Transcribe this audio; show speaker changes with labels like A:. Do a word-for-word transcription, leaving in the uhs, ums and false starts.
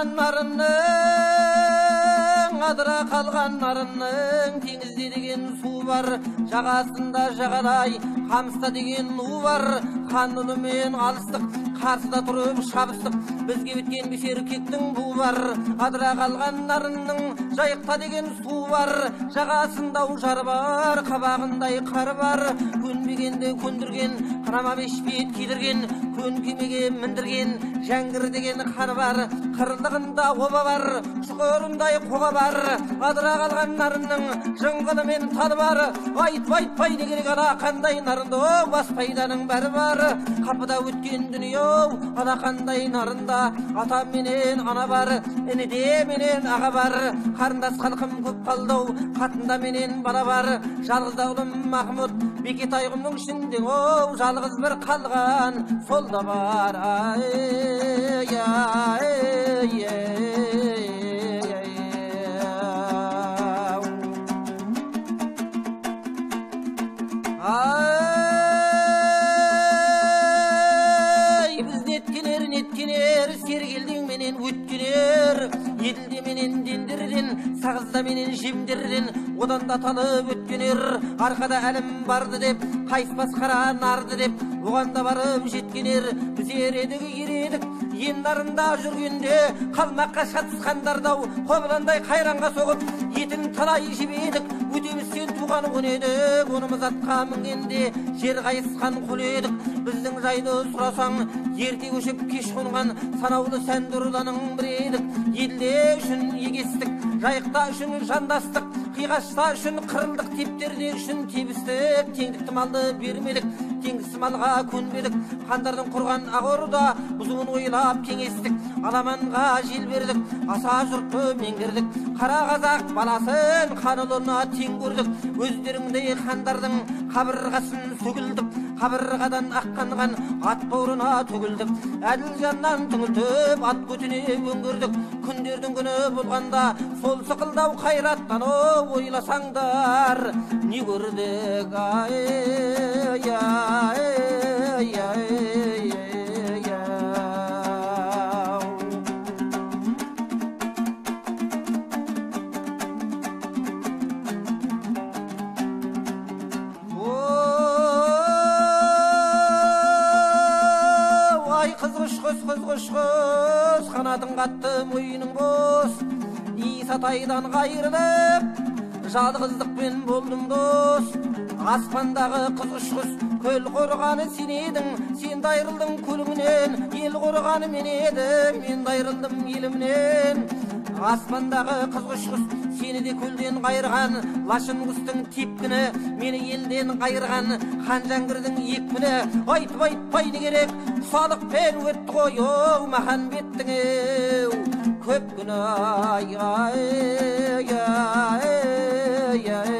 A: қалған нарынның, адыра қалған нарынның, теңізде деген су бар, жағасында жағалай, қамыста деген у бар. Хан ұлымен алыстық, қарсыда тұрып шабыстық, бізге біткен бесер кектің бу бар. Адыра қалған нарынның, жайықта деген су бар, жағасында жар бар, қабағындай қар бар. Көнбегенде көндірген, қырама бешпет кидірген, көн кемеге міндірген, жәңгір деген хан бар. Қырлығында оба бар, шұқырындай қоға бар. Адыра қалған нарынның, жыңғыны мен талы бар. Айтып айтпай не керек, ала қандай нарынды, о, бас пайданың бәрі бар. Қапыда өткен дүние, ала қандай нарында, ата менен ана бар, ініде менен аға бар. Қарындас халқым көп қалдау, қатында менен бала бар. Жалғызда ұлым Махмұт, Бекетайғымның ішінде, о, жалғыз бір қалған, сол да бар. Ай, ай, ай, біз неткенер, неткенер, сергелдің менен өткенер, еділде менен дендерден, сағызда менен жемдерден, одан да талып өткенер. Арқада әлім барды деп, қайыспас қара нарды деп, оған да барып жеткенер. Біз ередік, ередік, ен нарында жүргенде, қалмаққа шатысқандардау, қобыландай қайранға соғып, етін талай жебедік. Өтемістен туған күн едік, онымыз атқа мінгенде, жер қайысқан құл едік. Біздің жайды сұрасаң, ерте көшіп кеш қонған, санаулы сәнді ұрланың бір едік. Елде үшін егестік, жайықта үшін жандастық, қиғашта үшін қырылдық, тептерде үшін тебістік. Теңдікті малды бермедік, теңдісі малға көнбедік. Хандардың құрған ағорда бұзуын ойлап кеңестік, аламанға жел бердік, аса жұртты меңгердік. Қара қазақ баласын хан ұлына тең көрдік. Өздеріңдей хандардың қабырғасын сөгілдік, қабырғадан аққанған ат бауырына төгілдік. Әділ жаннан түңілтіп ат көтіне өңгірдік. Күндердің күні болғанда сол сықылдау қайраттан ойласаңдар не көрдік. Ай, ай, ай, қызғыш-қызғыш қанатын қатты мойының бос, Исатайдан қайырылып жалғыздықпен болдым дос. Аспандағы қызғыш-құс көл қорғаны сен едің, сен айырылдың көліңнен. Ел қорғаны мен едім, мен айырылдым елімнен. Аспандағы қызғыш-құс сені де көлден қайырған, лашын құстың тепкіні мені елден қайырған. Хан Жәңгірдің екпіні айтып айтпай не керек, салықпен өтті ғой, оу Маханбеттің еу көп күні. Ай, ай, ай, ай, ай.